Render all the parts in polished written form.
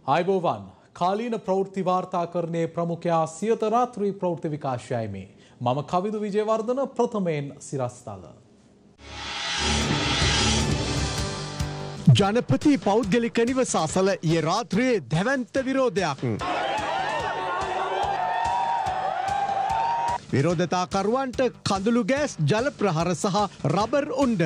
ආයුබෝවන් කාලීන ප්‍රවෘත්ති වාර්තාකරණයේ ප්‍රමුඛයා සියත රාත්‍රී ප්‍රවෘත්ති විකාශයයි මේ. මම කවිදු විජේවර්ධන ප්‍රථමයෙන් සිරස්තල. ජනපති පෞද්ගලික නිවස අසල ඊයේ රාත්‍රියේ දැවැන්ත විරෝධයක්. විරෝධතාකරුවන්ට කඳුළු ගෑස් ජල ප්‍රහාර සහ රබර් උණ්ඩ.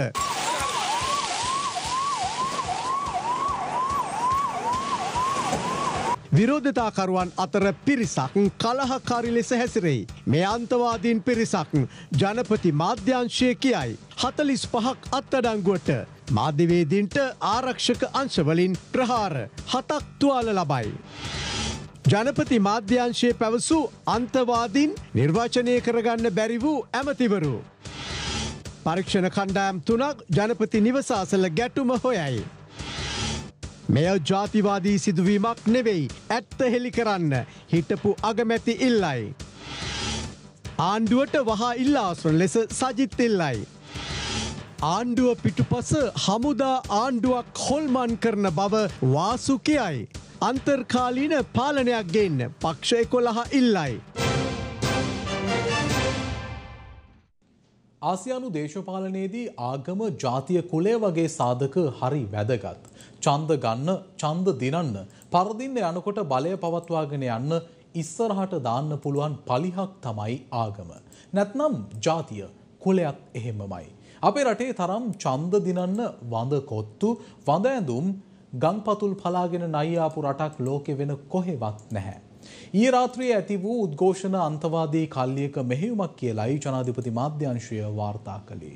විරෝධතාකරුවන් අතර පිරිසක් කලහකාරී ලෙස හැසිරෙයි. මේ අන්තවාදීන් පිරිසක් ජනපති මාධ්‍යංශය කියයි. 45ක් අත්අඩංගුවට. මාධ්‍යවේදීන්ට ආරක්ෂක අංශවලින් ප්‍රහාර 7ක් තුවාල ලබයි. ජනපති මාධ්‍යංශයේ පැවසූ අන්තවාදීන් නිර්වචනය කරගන්න බැරි වූ ඇමතිවරු. පරීක්ෂණ කණ්ඩායම් 3ක් ජනපති නිවස අසල ගැටුම හොයයි. මෙය ජාතිවාදී සිදුවීමක් නෙවෙයි ඇත්ත හෙළි කරන්න හිටපු අගමැති ඉල්ලයි. ආණ්ඩුවට වහා ඉල්ලාස්වන ලෙස සජිත් ඉල්ලයි. ආණ්ඩුව පිටුපස හමුදා ආණ්ඩුවක් හොල්මන් කරන බව වාසු කියයි. අන්තර්කාලීන පාලනයක් ගෙන්න පක්ෂ 11 ඉල්ලයි. ආසියානු දේශපාලනයේදී ආගම ජාතිය කුලය වගේ සාධක හරි වැදගත්. ඡන්ද ගන්න, ඡන්ද දිනන්න, පරදින්න යනකොට බලය පවත්වාගෙන යන්න ඉස්සරහට දාන්න පුළුවන් පලිහක් තමයි ආගම. නැත්නම් ජාතිය කුලයක් එහෙමමයි. අපේ රටේ තරම් ඡන්ද දිනන්න වඳ කොත්තු, වඳ ඇඳුම්, ගංපතුල් පලාගෙන නයියාපු රටක් ලෝකෙ වෙන කොහෙවත් නැහැ. ඊයේ රාත්‍රියේ ඇති වූ උද්ඝෝෂණ අන්තවාදී කල්ලියක මෙහෙයුමක් කියලායි ජනාධිපති මාධ්‍යංශය වාර්තා කළේ.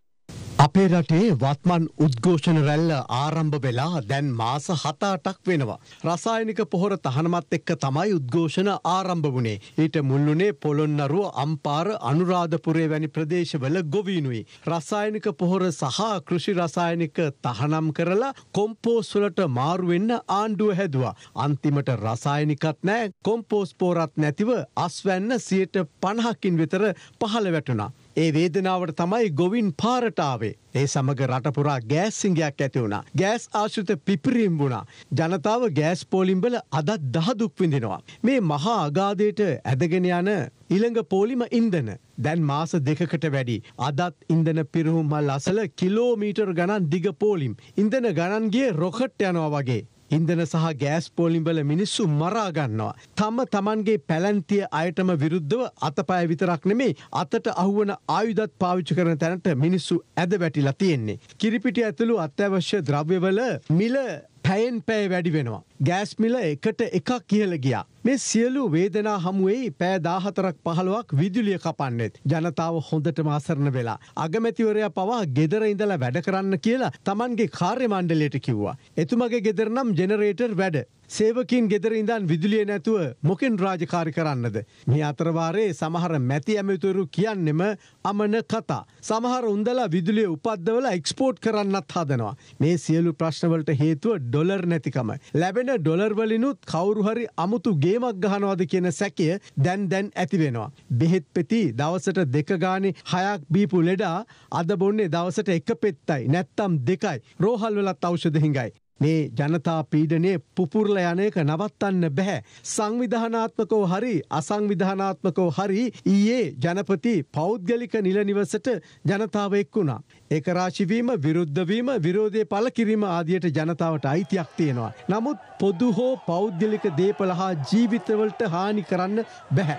අපේ රටේ වත්මන් උද්ඝෝෂණ රැල්ල ආරම්භ වෙලා දැන් මාස 7-8ක් වෙනවා. රසායනික පොහොර තහනමත් එක්ක තමයි උද්ඝෝෂණ ආරම්භ වුණේ. ඊට මුල්ුණේ පොළොන්නරුව, අම්පාර, අනුරාධපුරේ වැනි ප්‍රදේශවල ගොවීනුයි. රසායනික පොහොර සහ කෘෂි රසායනික තහනම් කරලා කොම්පෝස් වලට මාරු වෙන්න ආණ්ඩුව හැදුවා. අන්තිමට රසායනිකත් නැහැ, කොම්පෝස් පොරත් නැතිව අස්වැන්න 50%කින් විතර පහළ වැටුණා. ඒ වේදනාවට තමයි ගොවින් පාරට ආවේ. ඒ සමග රටපුරා ගෑස් සිඟයක් ඇති වුණා. ගෑස් ආශ්‍රිත පිපිරීම් වුණා. ජනතාව ගෑස් පෝලිම්වල අදත් දහදුක් විඳිනවා. මේ මහා අගාධයට ඇදගෙන යන ඊළඟ පෝලිම ඉන්ධන දැන් මාස 2කට වැඩි. අදත් ඉන්ධන පිරුම් මල් අසල කිලෝමීටර් ගණන් දිග පෝලිම්. ඉන්ධන ගණන් ගියේ රොකට් යනවා වගේ. ඉන්ධන සහ ගෑස් පෝලිම්වල මිනිස්සු මරා ගන්නවා. තමන්ගේ පැලැන්තිය අයටම විරුද්ධව අතපය විතරක් නෙමේ අතට අහුවන ආයුධත් පාවිච්චි කරන තැනට මිනිස්සු ඇද වැටිලා තියෙන්නේ. කිරිපිටි ඇතුළු අත්‍යවශ්‍ය ද්‍රව්‍යවල මිල පැයෙන් පැය වැඩි වෙනවා. ගෑස් මිල එකට එකක් ඉහළ ගියා. මේ සියලු වේදනා හමුවේ පැය 14ක් 15ක් විදුලිය කපන්නෙත්. ජනතාව හොඳටම අසරණ වෙලා. අගමැතිවරයා පවා ගෙදර ඉඳලා වැඩ කරන්න කියලා Tamanගේ කාර්ය මණ්ඩලයට කිව්වා. එතුමගේ ගෙදර නම් ජෙනරේටර් වැඩ. සේවකින් ගෙදර ඉඳන් විදුලිය නැතුව මොකෙන් රාජකාරී කරන්නද? මේ අතරවාරේ සමහර මැති ඇමතිවරු කියන්නෙම අමන කතා. සමහර උන්දලා විදුලිය උපද්දවලා එක්ස්පෝර්ට් කරන්නත් හදනවා. මේ සියලු ප්‍රශ්නවලට හේතුව ඩොලර් නැතිකම. ලැබෙන ඩොලර් වලිනුත් කවුරු හරි අමුතු ගේමක් ගහනවාද කියන සැකය දැන් ඇති වෙනවා. බෙහෙත් පෙති දවසට 2 ගානේ 6ක් බීපු ලෙඩා අද බොන්නේ දවසට 1 පෙත්තයි නැත්තම් 2යි. රෝහල් වලත් ඖෂධ හිඟයි. මේ ජනතා පීඩනයේ පුපුරලා යන එක නවත්තන්න බෑ. සංවිධානාත්මකව හරි අසංවිධානාත්මකව හරි ඊයේ ජනපති පෞද්ගලික නිල නිවසට ජනතාව එක්ුණා. ඒක රාශි වීම, විරුද්ධ වීම, විරෝධය පළ කිරීම ආදියට ජනතාවට අයිතියක් තියෙනවා. නමුත් පොදු හෝ පෞද්ගලික දේපල හා ජීවිතවලට හානි කරන්න බෑ.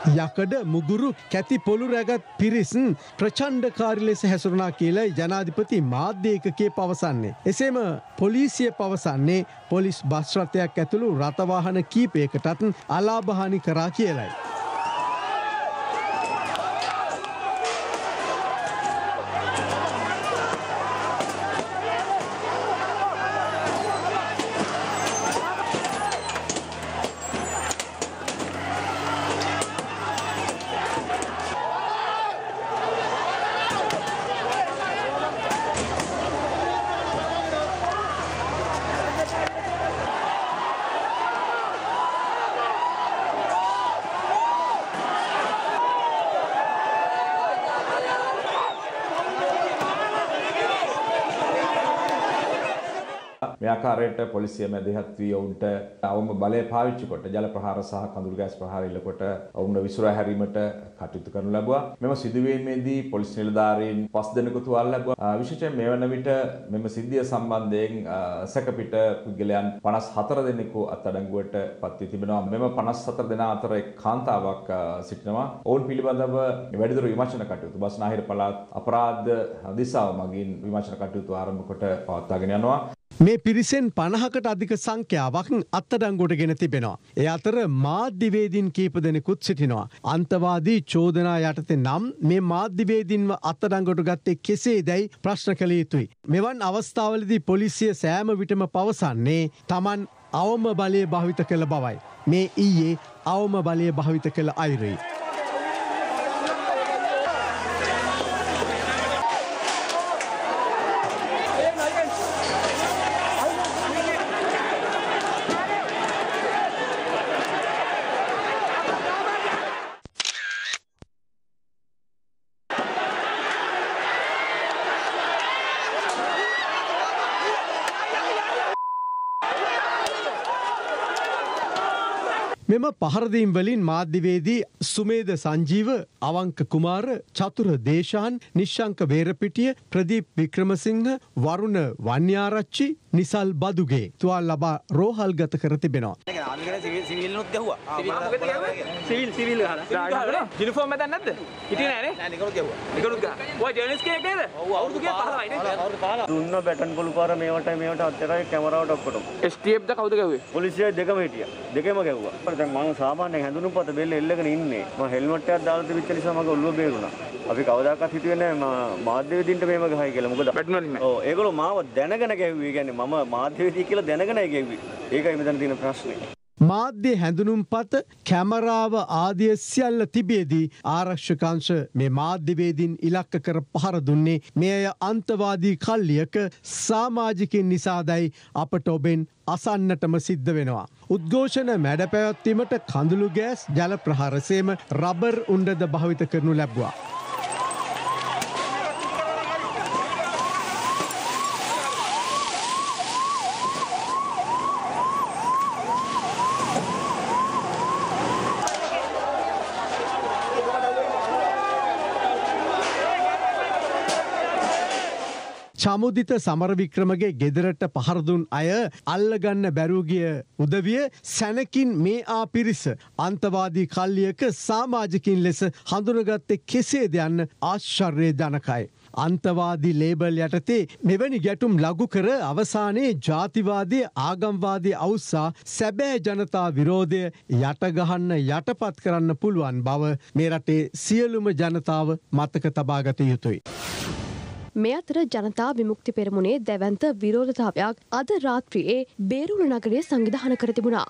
යකඩ මුගුරු කැති පොළු රැගත් පිරිස් ප්‍රචණ්ඩකාරී ලෙස හැසිරුණා කියලා ජනාධිපති මාධ්‍ය ඒකකයේ පවසන්නේ. එසේම පොලිසිය පවසන්නේ පොලිස් බස් රථයක් ඇතුළු රථවාහන කීපයකටත් අලාභ හානි කරා කියලයි. මේ ආකාරයට පොලිසිය මැදිහත් වී ඔවුන්ට අවම බලය පාවිච්චි කොට ජල ප්‍රහාර සහ කඳුළු ගෑස් ප්‍රහාර ඉල්ලකොට ඔවුන්ව විසුරා හැරීමට කටයුතු කරනු ලැබුවා. මෙම සිදුවීමේදී පොලිස් නිලධාරීන් 5 දෙනෙකු තුවාල ලැබුවා. විශේෂයෙන් මේ වන විට මෙම සිද්ධිය සම්බන්ධයෙන් සැකපිට පුද්ගලයන් 54 දෙනෙකු අත්අඩංගුවට පත් වී තිබෙනවා. මෙම 54 දෙනා අතර එක් කාන්තාවක් සිටිනවා. ඔවුන් පිළිබඳව වැඩිදුර විමර්ශන කටයුතු බස්නාහිර පළාත් අපරාධ දිසාව මගින් විමර්ශන කටයුතු ආරම්භ කොට පවත්වාගෙන යනවා. මේ පිරිසෙන් 50කට අධික සංඛ්‍යාවක් අත්අඩංගුවට ගෙන තිබෙනවා. ඒ අතර මාධ්‍යවේදීන් කීප දෙනෙකුත් සිටිනවා. අන්තවාදී චෝදනා යටතේ නම් මේ මාධ්‍යවේදීන්ව අත්අඩංගුවට ගත්තේ කෙසේදයි ප්‍රශ්න කළ යුතුයි. මෙවන් අවස්ථාවලදී පොලිසිය සෑම විටම පවසන්නේ Taman අවම බලය භාවිත කළ බවයි. මේ ඊයේ අවම බලය භාවිත කළ අයුරුයි. මෙම පහරදීම් වලින් මාධ්‍යවේදී සුමේද සංජීව, අවංක කුමාර, චතුර දේශාන්, නිශ්ශංක වේරපිටිය, ප්‍රදීප් වික්‍රමසිංහ, වරුණ වන්‍යාරච්චි, නිසල් බදුගේ තුවාල ලබා රෝහල් ගත කර තිබෙනවා. සිවිල්නුත් ගැහුවා. සිවිල් ගහලා. යුනිෆෝම් මැදන් නැද්ද? හිටියේ නෑනේ. නෑ නිකරුත් ගැහුවා. නිකරුත් ගහා. ඔය ජර්නලිස්ට් කෙනෙක් නේද? ඔව් අවුරුදු 15යි නේද? අවුරුදු 15. දුන්න බැටන් පොළු පාර මේවට අත්තරයි කැමරාවට ඔක්කොටම. STF ද කවුද ගැහුවේ? පොලිසිය දෙකම හිටියා. දෙකම ගැහුවා. දැන් මම සාමාන්‍යයෙන් හැඳුනුම්පත බෙල්ල එල්ලගෙන ඉන්නේ. මම හෙල්මට් එකක් දාලා තිබිච්ච නිසා මගේ ඔළුව බේරුණා. අපි කවදාකවත් හිතුවේ නෑ මාධ්‍යවේදීන්ට මේව ගහයි කියලා. මොකද බැටන් වලින් නෑ. ඔව් ඒගොල්ලෝ මාව දැනගෙන ගැහුවේ. ඒ කියන්නේ මම මාධ්‍යවේදී කියලා දැනගෙනයි ගැහුවේ. ඒකයි මෙතන තියෙන ප්‍රශ්නේ. මාධ්‍ය හැඳුනුම්පත කැමරාව ආදිය සියල්ල තිබියදී ආරක්ෂකංශ මේ මාධ්‍යවේදීන් ඉලක්ක කර පහර දුන්නේ මේ අය අන්තවාදී කල්ලියක සමාජිකින් නිසාදයි අපට ඔබෙන් අසන්නටම සිද්ධ වෙනවා. උද්ඝෝෂණ මැඩ පැවැත්වීමට කඳුළු ගෑස් ජල ප්‍රහාරසේම රබර් උණ්ඩද භාවිත කරනු ලැබුවා. චමුදිත සමරවික්‍රමගේ ගෙදරට පහරදුන් අය අල්ලගන්න බැරුගිය උදවිය සැනකින් මේ පිරිස අන්තවාදී කල්ලියක සමාජිකින් ලෙස හඳුනගත්තේ කෙසේද යන්න ආශ්චර්ය ජනකයි. අන්තවාදී ලේබල් යටතේ මෙවැනි ගැටුම් ලඝු කර අවසානයේ ජාතිවාදී ආගම්වාදී අවුස්සා සැබෑ ජනතා විරෝධය යටගහන්න යටපත් කරන්න පුළුවන් බව මේ රටේ සියලුම ජනතාව මතක තබාගත යුතුයි. මේ අතර ජනතා විමුක්ති පෙරමුණේ දැවැන්ත විරෝධතාවයක් අද රාත්‍රියේ බේරුල නගරයේ සංවිධානය කර තිබුණා.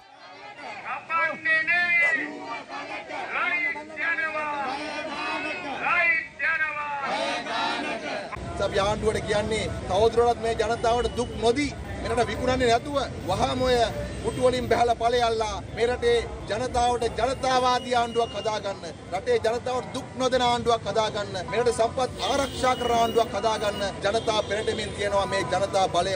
අපි ආණ්ඩුවට කියන්නේ තවදුරටත් මේ ජනතාවට දුක් නොදී මෙරට විකුණන්නේ නැතුව වහාම ඔය පුටු වලින් බහලා ඵලයල්ලා මේ රටේ ජනතාවට ජනතාවාදී ආණ්ඩුවක් හදාගන්න, රටේ ජනතාවට දුක් නොදෙන ආණ්ඩුවක් හදාගන්න, මේ රටේ සම්පත් ආරක්ෂා කරන ආණ්ඩුවක් හදාගන්න ජනතා පෙරටමින් තියෙනවා මේ ජනතා බලය.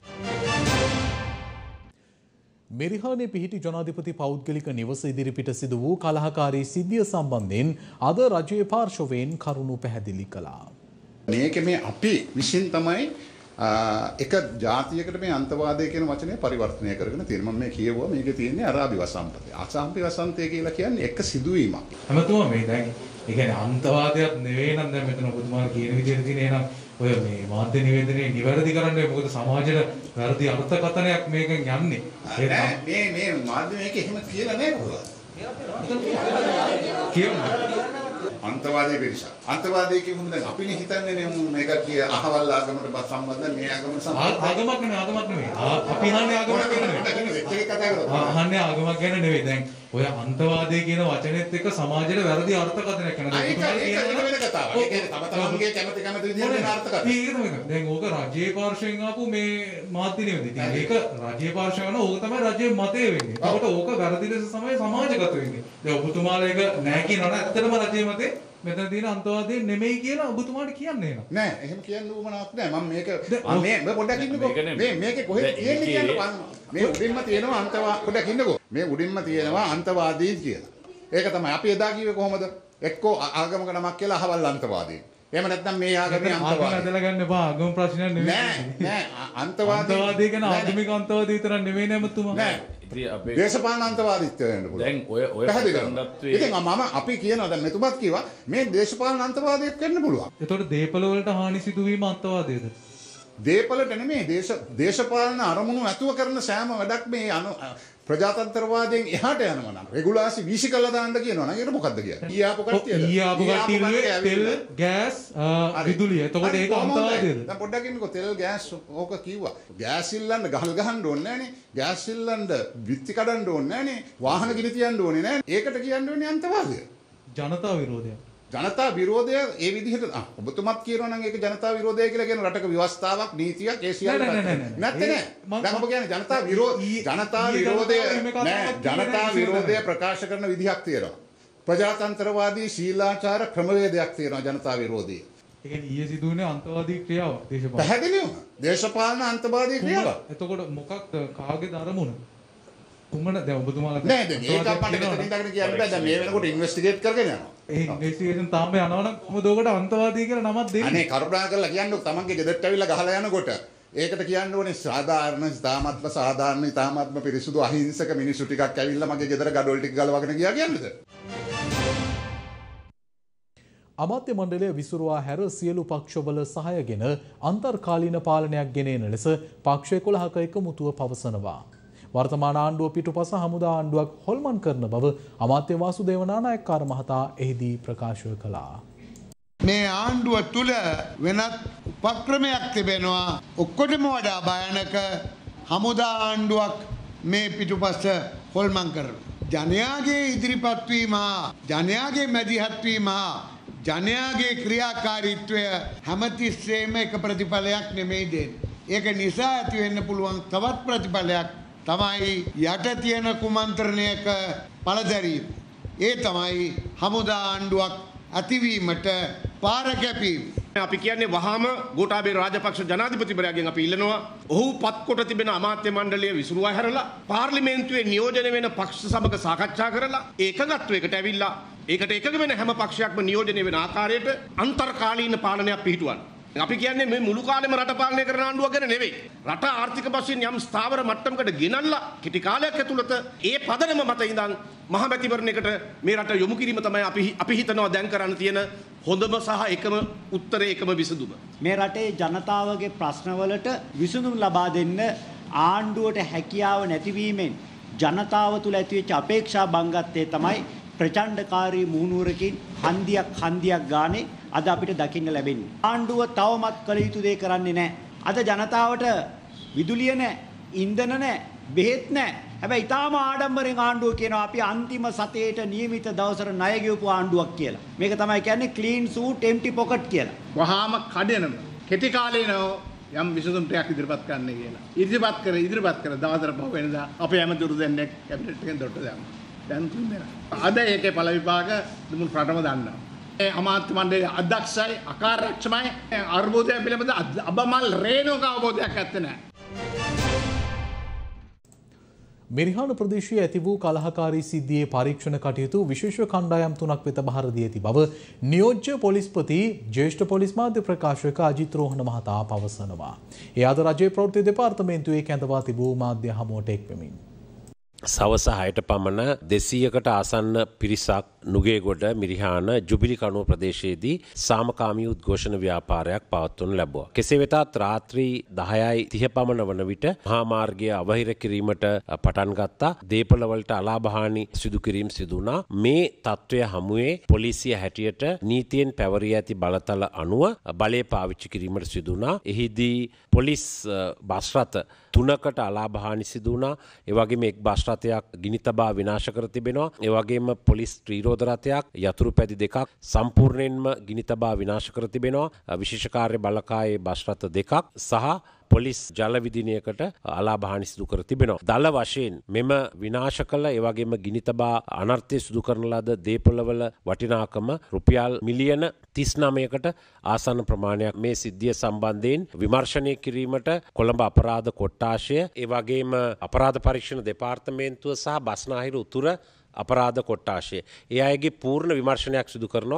මෙරිහානේ පිහිටි ජනාධිපති පෞද්ගලික නිවස ඉදිරිපිට සිදු වූ කලහකාරී සිද්ධිය සම්බන්ධයෙන් අද රජයේ පාර්ශවයෙන් කරුණු පැහැදිලි කළා. මේක මේ අපි විසින් තමයි එක ජාතියකට මේ අන්තවාදය කියන වචනය පරිවර්තනය කරගෙන තියෙනවා. මම මේ කියවුවා මේකේ තියෙන්නේ අරාබි වසන්තය. අසාම්පි වසන්තය කියලා කියන්නේ එක සිදුවීමක්. හැමතුම මේ දැන් ඒ කියන්නේ අන්තවාදයක් නෙවෙයි නම් දැන් මෙතන ඔබතුමාලා කියන විදිහට තියෙන එහෙනම් ඔය මේ මාධ්‍ය නිවේදනයේ නිවැරදි කරන්නේ මොකද සමාජයට වැරදි අර්ථකථනයක් මේකෙන් යන්නේ. මේ මාධ්‍ය මේක එහෙම කියලා නෑ කොහොමද? අන්තවාදී පිරිසක්. අන්තවාදී කියමුද දැන් අපිනේ හිතන්නේ මේක කිය අහවල් ආගමකට සම්බන්ධ මේ ආගමට සම්බන්ධ ආගමක් නෙවෙයි. අපි අහන්නේ ආගමක් ගැන නෙවෙයි. අහන්නේ ආගමක් ගැන නෙවෙයි. දැන් ඔය අන්තවාදී කියන වචනේත් එක්ක සමාජයට වැරදි අර්ථකථනයක් කරනවා. ඒක වෙන කතාවක්. ඒක තම තමන්ගේ කැමති විදිහට වෙන අර්ථකථනයක්. ඒක දැන් ඕක රජයේ පාර්ශවයෙන් ආපු මේ මාධ්‍ය නිවේදනය. ඉතින් ඒක රජයේ පාර්ශවය කරන ඕක තමයි රජයේ මතය වෙන්නේ. ඒකට ඕක වැරදි ලෙස තමයි සමාජගත වෙන්නේ. දැන් ඔබතුමාලා ඒක නෑ කියනවනේ ඇත්තටම රජයේ මතේ මෙතන තියෙන අන්තවාදී නෙමෙයි කියලා ඔබතුමාට කියන්නේ නෑ. එහෙම කියන්න උවමනාවක් නෑ. මම මේක පොඩ්ඩක් ඉන්නකෝ. මේකේ කොහෙද තියෙන්නේ කියන්න මේ උඩින්ම තියෙනවා අන්තවාදී පොඩ්ඩක් ඉන්නකෝ. මේ උඩින්ම තියෙනවා අන්තවාදී කියලා. ඒක තමයි අපි එදා කිව්වේ කොහොමද? එක්කෝ ආගමක නමක් කියලා අහවල් අන්තවාදී. එහෙම නැත්නම් මේ ආගමේ අන්තවාදී. ආගම ඇදලා ගන්න එපා. ආගම ප්‍රශ්නයක් නෙමෙයි. නෑ අන්තවාදී කියන ආගමික අන්තවාදී විතරක් නෙමෙයි නේමතුමා. නෑ. දේශපාලන අන්තවාදීත්වය වෙන්න පුළුවන්. දැන් ඔය පැහැදිලිද? ඉතින් මම අපි කියනවා දැන් මෙතුමත් කිව්වා මේ දේශපාලන අන්තවාදයක් වෙන්න පුළුවන්. ඒතකොට දේපල වලට හානි සිදුවීම අන්තවාදයේද? දේපලට නෙමෙයි දේශපාලන අරමුණු ඇතුව කරන සෑම වැඩක් මේ ප්‍රජාතන්ත්‍රවාදයෙන් එහාට යනවා නම් රෙගුලාසි වීසි කළා දාන්න කියනවා නම් ඒක මොකද්ද කියන්නේ? ඊආපු කට්ටියද? තෙල් ගෑස් විදුලිය. එතකොට ඒක අන්තවාදයේද? දැන් පොඩ්ඩක් ඉන්නකෝ තෙල් ගෑස් ඕක කිව්වා. ගෑස් ඉල්ලන්න ගහල් ගහන්න ඕනේ නැහනේ. ගෑස් ඉල්ලන්න විත්ති කඩන්න ඕනේ නැහනේ. වාහන ගිනි තියන්න ඕනේ නැහැ. ඒකට කියන්න ඕනේ අන්තවාදය. ජනතා විරෝධය. ජනතා විරෝධය ඒ විදිහට ඔබතුමත් කියනවා නම් ඒක ජනතා විරෝධය කියලා කියන රටක ව්‍යවස්ථාවක් නීතියක් ඒ සියල්ල නැත්තේ නෑ. දැන් ඔබ කියන්නේ ජනතා විරෝධය නෑ. ජනතා විරෝධය ප්‍රකාශ කරන විදිහක් තියෙනවා. ප්‍රජාතන්ත්‍රවාදී ශීලාචාර ක්‍රමවේදයක් තියෙනවා ජනතා විරෝධය. ඒ කියන්නේ ඊයේ සිදුවුනේ අන්තවාදී ක්‍රියාවක් දේශපාලන. පැහැදිලිවම දේශපාලන අන්තවාදී ක්‍රියාවක්. එතකොට මොකක්ද කාගේද අරමුණ? කුමන දැන් ඔබතුමාලා නෑ දැන් ඒක අපිට මෙතනින් ඉඳගෙන කියන්න බෑ. දැන් මේ වෙනකොට ඉන්වෙස්ටිගේට් කරගෙන යනවා. ඒ ඉන්වෙස්ටිගේෂන් තාම යනවනම් කොහොමද ඔකට අන්තවාදී කියලා නමක් දෙන්නේ? අනේ කරුණා කරලා කියන්නකො තමන්ගේ ගෙදරට ඇවිල්ලා ගහලා යනකොට ඒකට කියන්න ඕනේ සාධාරණ ඉතාමත්ම පිරිසුදු අහිංසක මිනිස්සු ටිකක් ඇවිල්ලා මගේ ගෙදර ගඩොල් ටික ගලවගෙන ගියා කියන්නද? අමාත්‍ය මණ්ඩලය විසුරුවා හැර සියලු පක්ෂවල සහයගෙන අන්තර්කාලීන පාලනයක් ගෙනෙන ලෙස පක්ෂ 11ක එකමුතුව පවසනවා. වර්තමාන ආණ්ඩුව පිටුපස හමුදා ආණ්ඩුවක් හොල්මන් කරන බව අමාත්‍ය වාසුදේව නානායක්කාර මහතා එහිදී ප්‍රකාශ කළා. මේ ආණ්ඩුව තුල වෙනත් උපක්‍රමයක් තිබෙනවා. ඔක්කොටම වඩා භයානක හමුදා ආණ්ඩුවක් මේ පිටුපස හොල්මන් කරනවා. ජනයාගේ ඉදිරිපත් වීම හා ජනයාගේ මැදිහත් වීම හා ජනයාගේ ක්‍රියාකාරීත්වය හැමතිස්සෙම එක ප්‍රතිඵලයක් නෙමෙයි දෙන්නේ. ඒක නිසා ඇති වෙන්න පුළුවන් තවත් ප්‍රතිඵලයක් තමයි යට තියෙන කුමන්ත්‍රණයක පළදැරීම. ඒ තමයි හමුදා ආණ්ඩුවක් ඇතිවීමට පාර කැපීම. අපි කියන්නේ වහාම ගෝඨාභය රාජපක්ෂ ජනාධිපතිවරයාගෙන් අපි ඉල්ලනවා ඔහු පත්කොට තිබෙන අමාත්‍ය මණ්ඩලය විසුරුවා හැරලා පාර්ලිමේන්තුවේ නියෝජනය වෙන පක්ෂ සමග සාකච්ඡා කරලා ඒකගත්වයකට ඇවිල්ලා ඒකට එකග වෙන හැම පක්ෂයක්ම නියෝජනය වෙන ආකාරයට අන්තර්කාලීන පාලනයක් පිහිටුවන්න. අපි කියන්නේ මේ මුළු කාලෙම රට පාලනය කරන ආණ්ඩුවක් ගැන නෙවෙයි. රට ආර්ථික වශයෙන් යම් ස්ථාවර මට්ටමකට ගෙනල්ලා කෙටි කාලයක් ඇතුළත ඒ පදනම මත ඉඳන් මහමැතිවරණයකට මේ රට යොමු කිරීම තමයි අපි හිතනවා දැන් කරන්න තියෙන හොඳම සහ එකම උත්තරේ එකම විසඳුම. මේ රටේ ජනතාවගේ ප්‍රශ්නවලට විසඳුම් ලබා දෙන්න ආණ්ඩුවට හැකියාව නැතිවීමෙන් ජනතාව තුළ ඇතිවෙච්ච අපේක්ෂා බංගත්තේ තමයි ප්‍රචණ්ඩකාරී මුහුණුවරකින් හන්දියක් ගානේ අද අපිට දකින්න ලැබෙන්නේ. ආණ්ඩුව තවමත් කළ යුතු දේ කරන්නේ නැහැ. අද ජනතාවට විදුලිය නැහැ, ඉන්ධන නැහැ, බෙහෙත් නැහැ. හැබැයි ඊටාම ආඩම්බරෙන් ආණ්ඩුව කියනවා අපි අන්තිම සතේට නියමිත දවසට ණය ගෙවපු ආණ්ඩුවක් කියලා. මේක තමයි කියන්නේ ක්ලීන් සූට් එම්ටි පොකට් කියලා. වහාම කඩෙනම කෙටි කාලේ නෝ යම් විසඳුම් ටිකක් ඉදිරිපත් කරන්න කියලා. ඉදිරිපත් කර දවසට පහ වෙනදා අපේ ඇමතුරු දෙන්නෙක් කැබිනට් එකෙන් දොට්ට දැම්මා. දැන් තුන්දෙනා. අද ඒකේ පළ විභාග දුමුන් රටම දන්නවා. අමාත්‍ය මණ්ඩලයේ අධ්‍යක්ෂයි අකාර්යක්ෂමයි අර්බුදය පිළිබඳ අබමල් රේණුක අවබෝධයක් ඇත්තේ නැහැ. මිරිහාන ප්‍රදේශයේ ඇති වූ කලහකාරී සිද්ධියේ පරීක්ෂණ කටයුතු විශේෂ කණ්ඩායම් 3ක් වෙත බහර දී ඇති බව නියෝජ්‍ය පොලිස්පති ජ්‍යෙෂ්ඨ පොලිස් මාධ්‍ය ප්‍රකාශක අජිත් රෝහණ මහතා පවසනවා. ඒ අද රජයේ ප්‍රවෘත්ති දෙපාර්තමේන්තුවේ කැඳවා තිබූ මාධ්‍ය හමුවට එක්වෙමින් සවස 6ට පමණ 200කට ආසන්න පිරිසක් නුගේගොඩ මිරිහාන ජුබිලි කණුව ප්‍රදේශයේදී සාමකාමී උද්ඝෝෂණ ව්‍යාපාරයක් පවත්වනු ලැබුවා. කෙසේ වෙතත් රාත්‍රී 10:30 පමණ වන විට මහා මාර්ගය අවහිර කිරීමට පටන් ගත්තා. දේපළවලට අලාභහානි සිදු කිරීම සිදු වුණා. මේ තත්ත්වය හමුවේ පොලිසිය හැටියට නීතියෙන් පැවරී ඇති බලතල අනුව බලය පාවිච්චි කිරීමට සිදු වුණා. එහිදී පොලිස් බස් රථ 3කට අලාභහානි සිදු වුණා. ඒ වගේම එක් බස් රථයක් ගිනි තබා විනාශ කර තිබෙනවා. ඒ වගේම පොලිස් ත්‍රිරෝධ රථයක් යතුරු පැදි දෙකක් සම්පූර්ණයෙන්ම ගිනි තබා විනාශ කර තිබෙනවා. විශේෂ කාර්ය බලකායේ බස් රථ දෙකක් සහ පොලිස් ජල විදිනයකට අලාභහානි සිදු කර තිබෙනවා. දල වශයෙන් මෙම විනාශ කළ ඒ වගේම ගිනි තබා අනර්ථය සිදු කරන ලද දේපොළවල වටිනාකම රුපියල් මිලියන 39කට ආසන්න ප්‍රමාණයක්. මේ සිද්ධිය සම්බන්ධයෙන් විමර්ශනය කිරීමට කොළඹ අපරාධ කොට්ටාශය ඒ වගේම අපරාධ පරීක්ෂණ දෙපාර්තමේන්තුව සහ බස්නාහිර උතුර අපරාධ කොට්ටාශය ඒ අයගේ පූර්ණ විමර්ශනයක් සිදු කරනවා.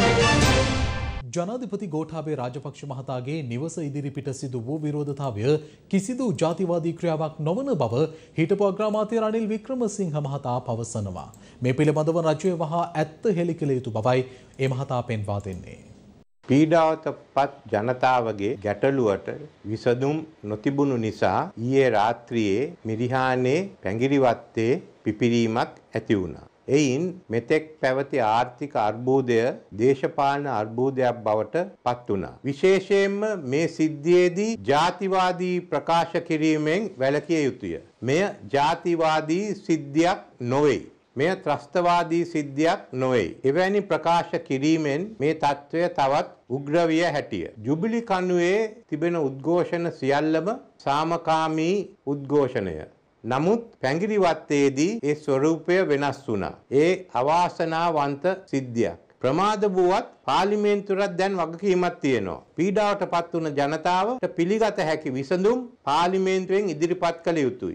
ජනාධිපති ගෝඨාභය රාජපක්ෂ මහතාගේ නිවස ඉදිරිපිට සිදු වූ විරෝධතාවය කිසිදු ජාතිවාදී ක්‍රියාවක් නොවන බව හිටපු අග්‍රාමාත්‍ය රනිල් වික්‍රමසිංහ මහතා පවසනවා. මේ පිළිබඳව රජය වහා ඇත්ත හෙළි කළ යුතු බවයි ඒ මහතා පෙන්වා දෙන්නේ. පීඩාවටපත් ජනතාවගේ ගැටලුවට විසඳුම් නොතිබුණු නිසා ඊයේ රාත්‍රියේ මිරිහානේ පැංගිරිවත්තේ පිපිරීමක් ඇති වුණා. එයින් මෙතෙක් පැවති ආර්ථික අර්බුදය දේශපාලන අර්බුදයක් බවට පත් වුණා. විශේෂයෙන්ම මේ සිද්ධියේදී ජාතිවාදී ප්‍රකාශ කිරීමෙන් වැළකිය යුතුය. මෙය ජාතිවාදී සිද්ධියක් නොවේ. මෙය ත්‍රස්තවාදී සිද්ධියක් නොවේ. එවැනි ප්‍රකාශ කිරීමෙන් මේ තත්ත්වය තවත් උග්‍ර විය හැකිය. ජුබිලි කණුවේ තිබෙන උද්ඝෝෂණ සියල්ලම සාමකාමී උද්ඝෝෂණය. නමුත් පැංගිරිවත්තේදී ඒ ස්වරූපය වෙනස් වුණා. ඒ අවාසනාවන්ත සිද්ධියක්. ප්‍රමාද වුවත් පාර්ලිමේන්තුවට දැන් වගකීමක් තියෙනවා. පීඩාවට පත් වුණ ජනතාවට පිළිගත හැකි විසඳුම් පාර්ලිමේන්තුවෙන් ඉදිරිපත් කළ යුතුයි.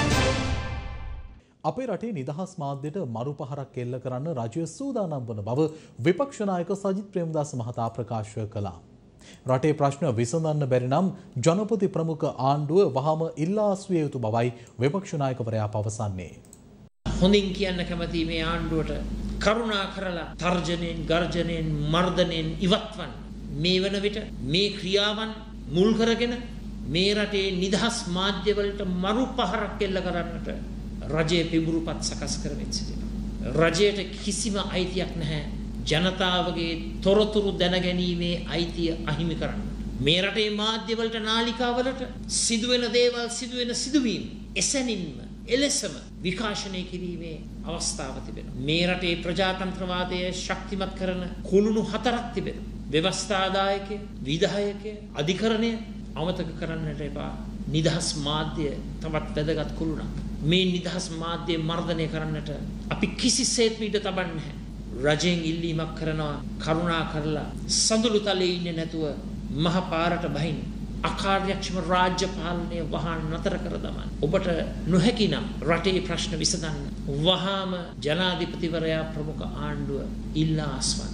අපේ රටේ නිදහස් මාධ්‍යයට මරුපහරක් එල්ල කරන්න රජය සූදානම් වන බව විපක්ෂ නායක සජිත් ප්‍රේමදාස මහතා ප්‍රකාශ කළා. රටේ ප්‍රශ්න විසඳන්න බැරි නම් ජනපති ප්‍රමුඛ ආණ්ඩුව වහම ඉල්ලා අස්විය යුතු බවයි විපක්ෂ නායකවරයා පවසන්නේ. හොඳින් කියන්න කැමති මේ ආණ්ඩුවට කරුණා කරලා තර්ජනයෙන් ගර්ජනයෙන් මර්ධනයෙන් ඉවත්වන්න. මේ වන විට මේ ක්‍රියාවන් මුල් කරගෙන මේ රටේ නිදහස් මාධ්‍යවලට මරුපහරක් එල්ල කරන්නට රජයේ පිඹුරුපත් සකස් කරමින් සිටිනවා. රජයට කිසිම අයිතියක් නැහැ ජනතාවගේ තොරතුරු දැනගැනීමේ අයිතිය අහිමි කරන්න. මේ රටේ මාධ්‍යවලට නාලිකාවලට සිදුවෙන දේවල් සිදුවෙන සිදුවීම් එසැනින්ම එලෙසම විකාශනය කිරීමේ අවස්ථාව තිබෙනවා. මේ රටේ ප්‍රජාතන්ත්‍රවාදය ශක්තිමත් කරන කුළුණු 4ක් තිබෙනවා. ව්‍යවස්ථාදායකය, විධායකය, අධිකරණය අමතක කරන්නට එපා. නිදහස් මාධ්‍ය තවත් වැදගත් කුළුණක්. මේ නිදහස් මාධ්‍ය මර්ධනය කරන්නට අපි කිසිසේත්ම ඉඩ තබන්නේ නැහැ. රජයෙන් ඉල්ලීමක් කරනවා කරුණා කරලා සඳුළු තලයේ ඉන්නේ නැතුව මහ පාරට බහින්න. අකාර්යක්ෂම රාජ්‍ය පාලනය වහා නතර කර දමන්න. ඔබට නොහැකි නම් රටේ ප්‍රශ්න විසඳන්න වහාම ජනාධිපතිවරයා ප්‍රමුඛ ආණ්ඩුව ඉල්ලා අස්වන්න.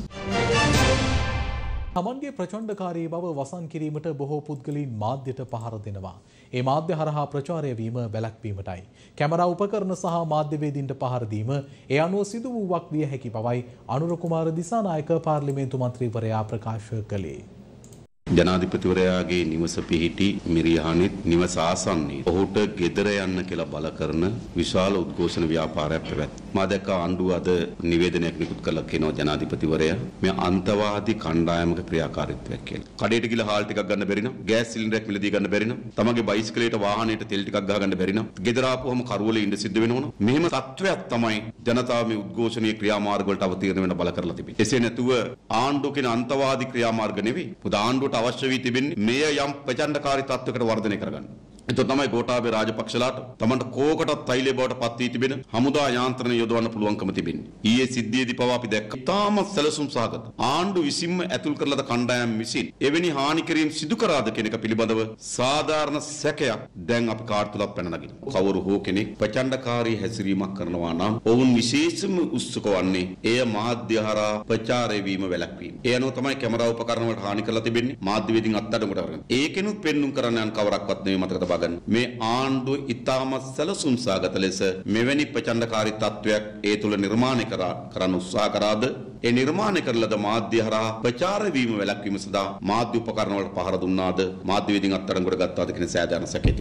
තමන්ගේ ප්‍රචණ්ඩකාරී බව වසන් කිරීමට බොහෝ පුද්ගලයන් මාධ්‍යට පහර දෙනවා. ඒ මාධ්‍ය හරහා ප්‍රචාරය වීම වැළැක්වීමටයි. කැමරා උපකරණ සහ මාධ්‍යවේදීන්ට පහර දීම ඒ අනුව සිදු වූවක් විය හැකි බවයි අනුර කුමාර දිසානායක පාර්ලිමේන්තු මන්ත්‍රීවරයා ප්‍රකාශ කළේ. ජනාධිපතිවරයාගේ නිවස පිහිටි මිරිහානෙත් නිවස ආසන්නයේ ඔහුට ගෙදර යන්න කියලා බල කරන විශාල උද්ඝෝෂණ ව්‍යාපාරයක් පැවැත්වුණා. මා දැක්ක ආණ්ඩුව අද නිවේදනයක් නිකුත් කළා කියනවා ජනාධිපතිවරයා මේ අන්තවාදී කණ්ඩායමක ක්‍රියාකාරීත්වයක් කියලා. කඩේට ගිහලා හාල් ටිකක් ගන්න බැරි නම්, ගෑස් සිලින්ඩරයක් මිලදී ගන්න බැරි නම්, තමගේ බයිසිකලයට වාහනයට තෙල් ටිකක් ගහ ගන්න බැරි නම්, ගෙදර ආපුවම කරුවල ඉඳ සිද්ධ වෙනවනේ. මෙහෙම තත්ත්වයක් තමයි ජනතාව මේ උද්ඝෝෂණීය ක්‍රියාමාර්ග වලට අවතීර්ණ වෙන්න බල කරලා තිබෙන්නේ. එසේ නැතුව ආණ්ඩුව කියන අන්තවාදී ක්‍රියාමාර්ග නෙවෙයි. පුදා ආණ්ඩුවට අවශ්‍ය වී තිබෙන්නේ මෙය යම් ප්‍රචණ්ඩකාරී තත්වයකට වර්ධනය කරගන්න. එතකොට තමයි ගෝඨාභය රාජපක්ෂලාට තමන්ට කෝකටත් තෛලය බවට පත් වී තිබෙන හමුදා යාන්ත්‍රණ යොදවන්න පුළුවන්කම තිබෙන්නේ. ඊයේ සිද්ධියේදී පවා අපි දැක්කා තාමත් සැලසුම් සහගත ආණ්ඩු විසින්ම ඇතුල් කරලද කණ්ඩායම් විසින් එවැනි හානි කිරීම සිදු කරාද කියන එක පිළිබඳව සාධාරණ සැකයක් දැන් අපි කාට තුලක් පැන නගිනවා. කවුරු හෝ කෙනෙක් ප්‍රචණ්ඩකාරී හැසිරීමක් කරනවා නම් ඔවුන් විශේෂම උත්සුක වන්නේ එය මාධ්‍ය හරහා ප්‍රචාරය වීම වැළැක්වීම. ඒ අනුව තමයි කැමරා උපකරණ වලට හානි කරලා තිබෙන්නේ මාධ්‍ය වේදින් අත්අඩංගුවට අරගෙන. ඒකෙනුත් පෙන්눔 කරන්න යන කවරක්වත් නෙවෙයි මතක තබා ගන්න. මේ ආණ්ඩුව ඉතාමත් සැලසුම් සහගත ලෙස මෙවැනි ප්‍රචණ්ඩකාරී තත්වයක් ඒ තුල නිර්මාණය කරන්න උත්සාහ කරාද ඒ නිර්මාණය කරලද මාධ්‍ය හරහා ප්‍රචාර වීම වැළැක්වීම සඳහා මාධ්‍ය උපකරණ වලට පහර දුන්නාද මාධ්‍ය වේදින් අත්අඩංගුවට ගත්තාද කියන සෑදාන සැකේදී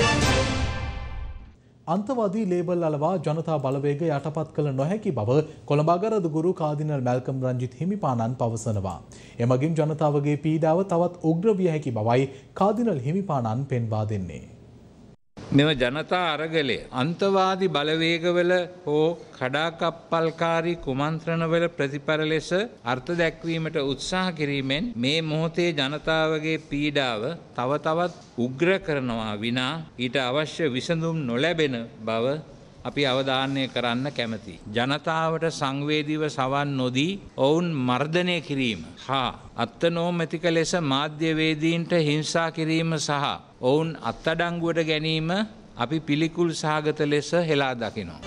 අන්තවාදී ලේබල් අලවා ජනතා බලවේග යටපත් කළ නොහැකි බව කොළඹ අගරද ගුරු කාදිනල් මැල්කම් රංජිත් හිමිපාණන් පවසනවා. එමගින් ජනතාවගේ පීඩාව තවත් උග්‍ර විය හැකි බවයි කාදිනල් හිමිපාණන් පෙන්වා දෙන්නේ. මෙම ජනතා අරගලය අන්තවාදී බලවේගවල හෝ කඩාකප්පල්කාරී කුමන්ත්‍රණවල ප්‍රතිඵල ලෙස අර්ථ දැක්වීමට උත්සාහ කිරීමෙන් මේ මොහොතේ ජනතාවගේ පීඩාව තව තවත් උග්‍ර කරනවා විනා ඊට අවශ්‍ය විසඳුම් නොලැබෙන බව අපි අවධානය කරන්න කැමැති. ජනතාවට සංවේදීව සවන් නොදී ඔවුන් මර්ධනය කිරීම හා අත්නෝමතික ලෙස මාධ්‍යවේදීන්ට හිංසා කිරීම සහ ඔවුන් අත්අඩංගුවට ගැනීම අපි පිළිකුල් සහගත ලෙස හෙලා දකිනවා.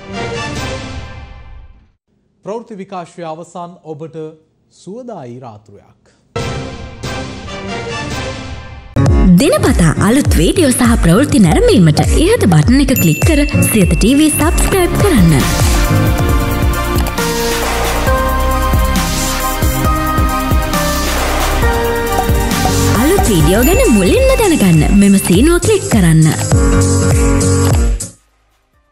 ප්‍රවෘත්ති විකාශය අවසන් ඔබට සුවදායි රාත්‍රියක්. දිනපතා අලුත් වීඩියෝ සහ ප්‍රවෘත්ති නැරඹීමට ඉහත බටන් එක ක්ලික් කර සියත TV සබ්ස්ක්‍රයිබ් කරන්න. අලුත් වීඩියෝ ගැන මුලින්ම දැනගන්න මෙම සීනුව ක්ලික් කරන්න.